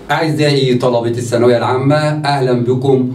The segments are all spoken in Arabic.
أعزائي طلبة الثانوية العامة، أهلا بكم.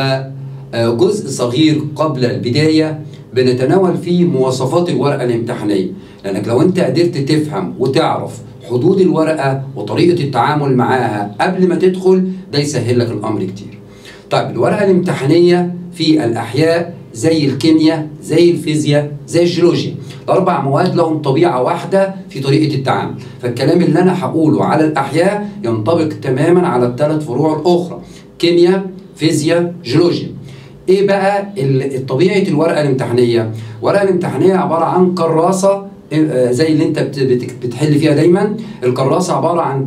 وجزء صغير قبل البداية بنتناول فيه مواصفات الورقة الامتحانية، لأنك لو أنت قدرت تفهم وتعرف حدود الورقة وطريقة التعامل معاها قبل ما تدخل، ده يسهل لك الأمر كتير. طيب، الورقة الامتحانية في الأحياء زي الكيمياء زي الفيزياء زي الجيولوجيا، الأربع مواد لهم طبيعة واحدة في طريقة التعامل، فالكلام اللي أنا هقوله على الأحياء ينطبق تماما على الثلاث فروع الأخرى: كيمياء، فيزياء، جيولوجيا. إيه بقى طبيعة الورقة الامتحانية؟ الورقة الامتحانية عبارة عن كراسة زي اللي أنت بتحل فيها دايما. الكراسة عبارة عن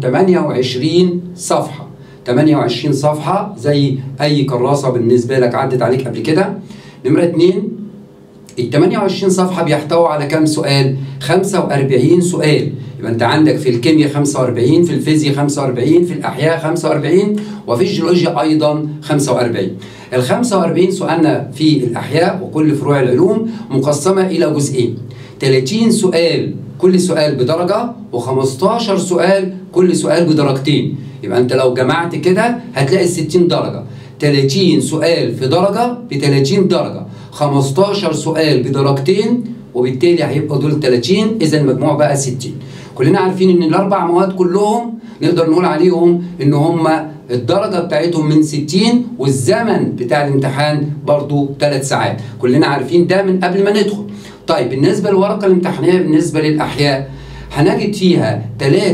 28 صفحة، 28 صفحة زي أي كراسة بالنسبة لك عدت عليك قبل كده. نمرة 2، ال 28 صفحة بيحتووا على كم سؤال؟ 45 سؤال. يبقى أنت عندك في الكيمياء 45، في الفيزياء 45، في الأحياء 45، وفي الجيولوجيا أيضا 45. ال 45 سؤالنا في الأحياء وكل فروع العلوم مقسمة إلى جزئين: 30 سؤال كل سؤال بدرجة، و15 سؤال كل سؤال بدرجتين. يبقى أنت لو جمعت كده هتلاقي 60 درجة. 30 سؤال في درجة ب 30 درجة، 15 سؤال بدرجتين، وبالتالي هيبقوا دول 30، إذا المجموع بقى 60. كلنا عارفين إن الأربع مواد كلهم نقدر نقول عليهم إن هم الدرجة بتاعتهم من 60، والزمن بتاع الامتحان برضو 3 ساعات. كلنا عارفين ده من قبل ما ندخل. طيب، بالنسبة للورقة الامتحانية بالنسبة للأحياء هنجد فيها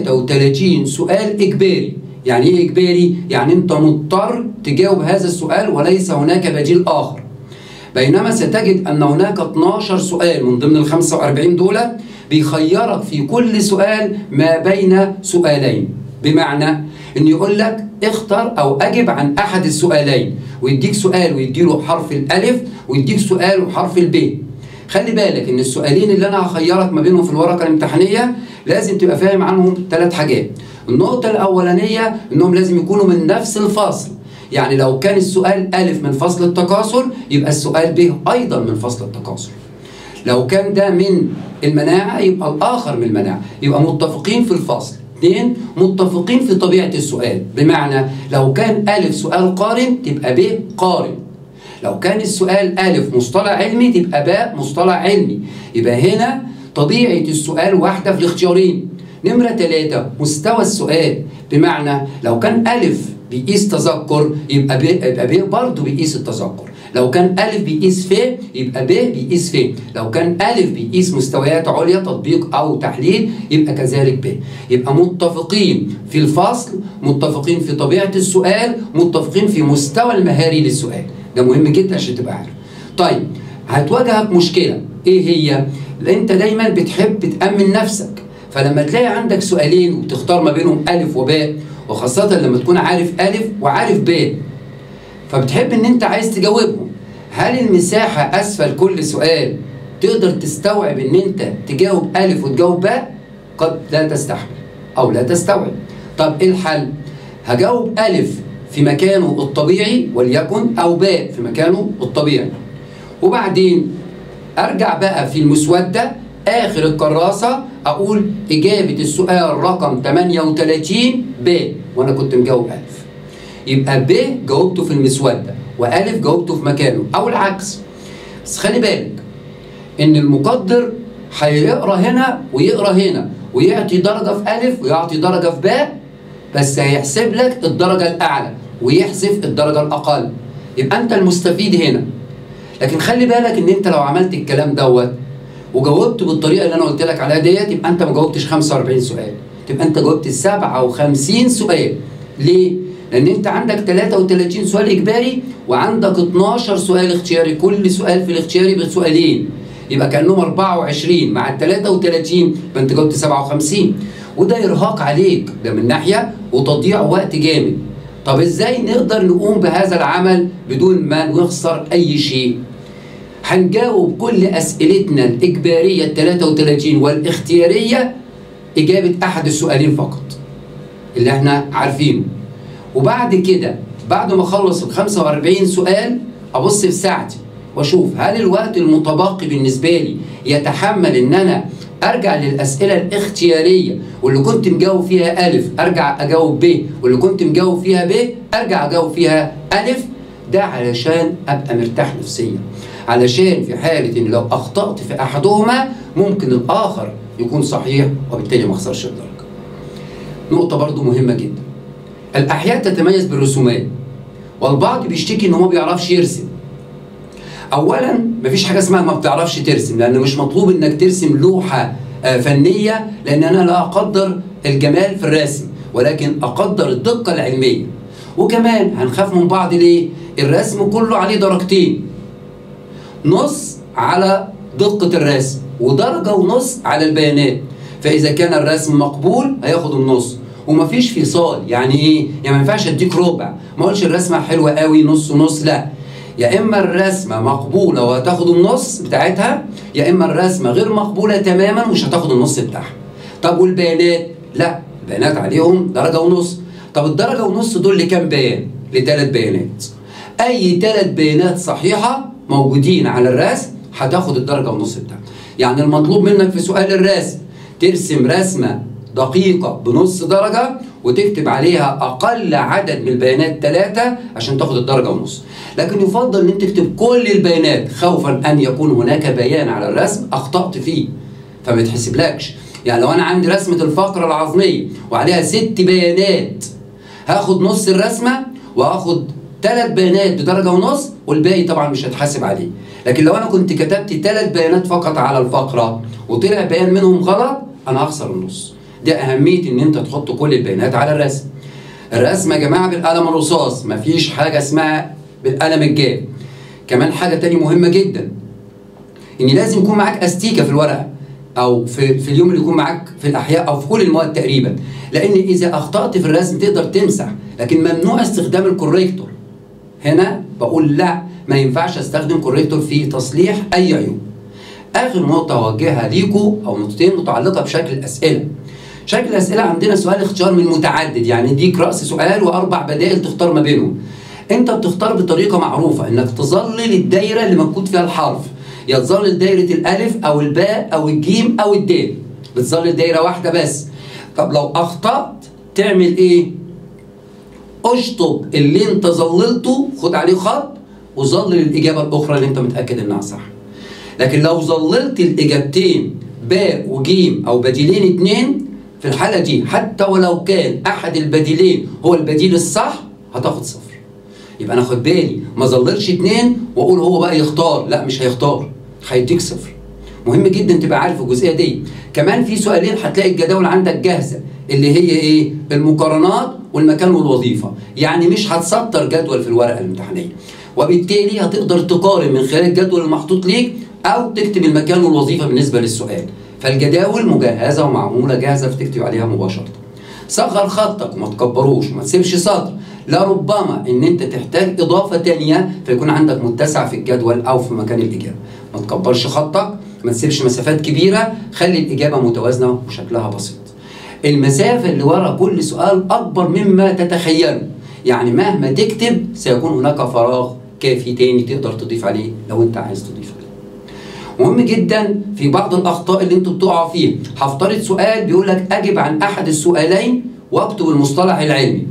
33 سؤال إجباري. يعني إيه إجباري؟ يعني أنت مضطر تجاوب هذا السؤال وليس هناك بديل آخر. بينما ستجد أن هناك 12 سؤال من ضمن ال 45 دول بيخيرك في كل سؤال ما بين سؤالين، بمعنى إن يقول لك اختر أو أجب عن أحد السؤالين، ويديك سؤال ويديله حرف الألف، ويديك سؤال وحرف الب. خلي بالك إن السؤالين اللي أنا هخيرك ما بينهم في الورقة الامتحانية لازم تبقى فاهم عنهم 3 حاجات. النقطة الأولانية إنهم لازم يكونوا من نفس الفصل، يعني لو كان السؤال ألف من فصل التكاثر يبقى السؤال ب أيضا من فصل التكاثر. لو كان ده من المناعة يبقى الآخر من المناعة، يبقى متفقين في الفصل. 2، متفقين في طبيعة السؤال، بمعنى لو كان ألف سؤال قارن تبقى ب قارن، لو كان السؤال ألف مصطلح علمي تبقى باء مصطلح علمي. يبقى هنا طبيعة السؤال واحدة في الاختيارين. نمرة 3، مستوى السؤال، بمعنى لو كان ألف بيقيس تذكر يبقى ب برضه بيقيس التذكر، لو كان ألف بيقيس ف يبقى ب بيقيس ف، لو كان ألف بيقيس مستويات عليا تطبيق أو تحليل يبقى كذلك ب. يبقى متفقين في الفصل، متفقين في طبيعة السؤال، متفقين في مستوى المهاري للسؤال. ده مهم جدا عشان تبقى عارف. طيب، هتواجهك مشكلة إيه هي؟ لأن أنت دايما بتحب تأمن نفسك، فلما تلاقي عندك سؤالين وتختار ما بينهم ألف وباء، وخاصة لما تكون عارف ألف وعارف باء، فبتحب إن أنت عايز تجاوبهم. هل المساحة أسفل كل سؤال تقدر تستوعب إن أنت تجاوب ألف وتجاوب باء؟ قد لا تستحمل أو لا تستوعب. طب إيه الحل؟ هجاوب ألف في مكانه الطبيعي وليكن، أو باء في مكانه الطبيعي، وبعدين أرجع بقى في المسودة آخر الكراسة أقول إجابة السؤال رقم 38 ب، وأنا كنت مجاوب ألف. يبقى ب جاوبته في المسودة وألف جاوبته في مكانه، أو العكس. بس خلي بالك إن المقدر هيقرأ هنا ويقرأ هنا، ويعطي درجة في ألف ويعطي درجة في باء، بس هيحسب لك الدرجة الأعلى ويحذف الدرجة الأقل. يبقى أنت المستفيد هنا. لكن خلي بالك إن أنت لو عملت الكلام دوت وجاوبت بالطريقة اللي أنا قلت لك عليها ديت، يبقى أنت ما جاوبتش 45 سؤال، تبقى أنت جاوبت 57 سؤال. ليه؟ لأن أنت عندك 33 سؤال إجباري وعندك 12 سؤال اختياري، كل سؤال في الاختياري بسؤالين، يبقى كأنهم 24 مع ال 33، يبقى أنت جاوبت 57. وده إرهاق عليك، ده من ناحية، وتضييع وقت جامد. طب إزاي نقدر نقوم بهذا العمل بدون ما نخسر أي شيء؟ هنجاوب كل أسئلتنا الإجبارية ال 33 والاختيارية إجابة أحد السؤالين فقط اللي احنا عارفينه، وبعد كده بعد ما أخلص ال 45 سؤال أبص في ساعتي وأشوف هل الوقت المتبقي بالنسبة لي يتحمل إن أنا ارجع للاسئله الاختياريه، واللي كنت مجاوب فيها الف ارجع اجاوب ب، واللي كنت مجاوب فيها ب ارجع اجاوب فيها الف. ده علشان ابقى مرتاح نفسيا، علشان في حاله ان لو اخطات في احدهما ممكن الاخر يكون صحيح وبالتالي ما اخسرش الدرجه. نقطه برضو مهمه جدا، الاحياء تتميز بالرسومات، والبعض بيشتكي ان هو ما بيعرفش يرسم. اولا مفيش حاجه اسمها ما بتعرفش ترسم، لان مش مطلوب انك ترسم لوحه فنيه، لان انا لا اقدر الجمال في الرسم ولكن اقدر الدقه العلميه. وكمان هنخاف من بعض ليه؟ الرسم كله عليه درجتين، نص على دقه الرسم ودرجه ونص على البيانات، فاذا كان الرسم مقبول هياخد النص ومفيش فصال. يعني ايه؟ يعني ما ينفعش اديك ربع، ما اقولش الرسمه حلوه قوي نص ونص، لا، يا اما الرسمه مقبوله وهتاخد النص بتاعتها، يا اما الرسمه غير مقبوله تماما ومش هتاخد النص بتاعها. طب والبيانات؟ لا، البيانات عليهم درجه ونص. طب الدرجه ونص دول لكام بيان؟ لثلاث بيانات. اي ثلاث بيانات صحيحه موجودين على الرسم هتاخد الدرجه ونص بتاعها. يعني المطلوب منك في سؤال الرسم ترسم رسمه دقيقه بنص درجه وتكتب عليها اقل عدد من البيانات 3 عشان تاخد الدرجه ونص. لكن يفضل ان انت تكتب كل البيانات خوفا ان يكون هناك بيان على الرسم اخطات فيه فما يتحسبلكش. يعني لو انا عندي رسمه الفقره العظميه وعليها 6 بيانات هاخد نص الرسمه وهاخد 3 بيانات بدرجه ونص والباقي طبعا مش هتحاسب عليه. لكن لو انا كنت كتبت 3 بيانات فقط على الفقره وطلع بيان منهم غلط انا هخسر النص. ده اهميه ان انت تحط كل البيانات على الرسم. الرسم يا جماعه بالقلم الرصاص، مفيش حاجه اسمها بالقلم الجاف. كمان حاجه تاني مهمه جدا، ان لازم يكون معاك استيكه في الورقه او في اليوم اللي يكون معاك في الاحياء او في كل المواد تقريبا، لان اذا اخطات في الرسم تقدر تمسح، لكن ممنوع استخدام الكوريكتور. هنا بقول لا، ما ينفعش استخدم كوريكتور في تصليح اي عيوب. اخر نقطه اوجهها ليكم او نقطتين متعلقه بشكل الاسئله. شكل الاسئله عندنا سؤال اختيار من متعدد، يعني يديك راس سؤال واربع بدائل تختار ما بينهم. انت بتختار بطريقه معروفه انك تظلل الدايره اللي مكتوب فيها الحرف، يا تظلل دايره الالف او الباء او الجيم او الدال، بتظلل دايره واحده بس. طب لو اخطات تعمل ايه؟ اشطب اللي انت ظللته، خد عليه خط وظلل الاجابه الاخرى اللي انت متاكد انها صح. لكن لو ظللت الاجابتين باء وجيم او بديلين 2 في الحاله دي حتى ولو كان احد البديلين هو البديل الصح هتاخد 0. يبقى انا خد بالي ما ظللش 2 واقول هو بقى يختار، لا مش هيختار، هيديك 0. مهم جدا تبقى عارف الجزئيه دي. كمان في سؤالين هتلاقي الجداول عندك جاهزه اللي هي ايه؟ المقارنات والمكان والوظيفه، يعني مش هتسطر جدول في الورقه الامتحانيه، وبالتالي هتقدر تقارن من خلال الجدول المحطوط ليك او تكتب المكان والوظيفه بالنسبه للسؤال. فالجداول مجهزه ومعموله جاهزه فتكتب عليها مباشره. صغر خطك وما تكبروش وما تسيبش سطر، لربما ان انت تحتاج اضافه ثانيه فيكون عندك متسع في الجدول او في مكان الاجابه. ما تكبرش خطك، ما تسيبش مسافات كبيره، خلي الاجابه متوازنه وشكلها بسيط. المسافه اللي ورا كل سؤال اكبر مما تتخيله، يعني مهما تكتب سيكون هناك فراغ كافي تاني تقدر تضيف عليه لو انت عايز تضيف عليه. مهم جدا في بعض الاخطاء اللي انتوا بتقعوا فيها، هفترض سؤال بيقول لك اجب عن احد السؤالين واكتب المصطلح العلمي.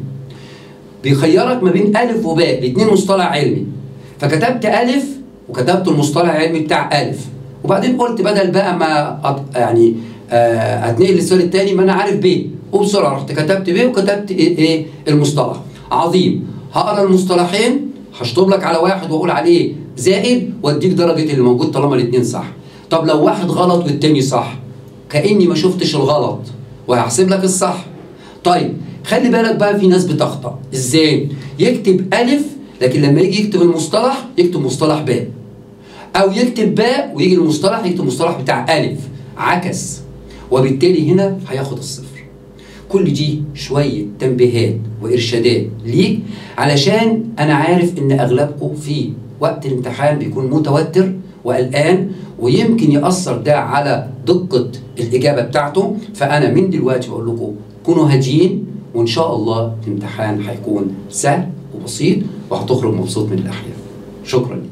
بيخيرك ما بين الف وباء، الاثنين مصطلح علمي، فكتبت الف وكتبت المصطلح العلمي بتاع الف، وبعدين قلت بدل بقى ما يعني اتنقل للسؤال الثاني ما انا عارف ب، وبسرعه رحت كتبت ب وكتبت ايه المصطلح. عظيم، هقرا المصطلحين هشطب لك على واحد واقول عليه زائد واديك درجه اللي موجود طالما الاثنين صح. طب لو واحد غلط والتاني صح كاني ما شفتش الغلط وهحسب لك الصح. طيب خلي بالك بقى، في ناس بتخطأ ازاي؟ يكتب الف لكن لما يجي يكتب المصطلح يكتب مصطلح باء، او يكتب باء ويجي المصطلح يكتب مصطلح بتاع الف، عكس، وبالتالي هنا هياخد الصفر. كل دي شويه تنبيهات وارشادات ليك، علشان انا عارف ان اغلبكم في وقت الامتحان بيكون متوتر وقلقان ويمكن يأثر ده على دقه الاجابه بتاعته. فانا من دلوقتي بقول لكم كونوا هاديين، وان شاء الله الامتحان هيكون سهل وبسيط وهتخرج مبسوط من الاحياء. شكرا.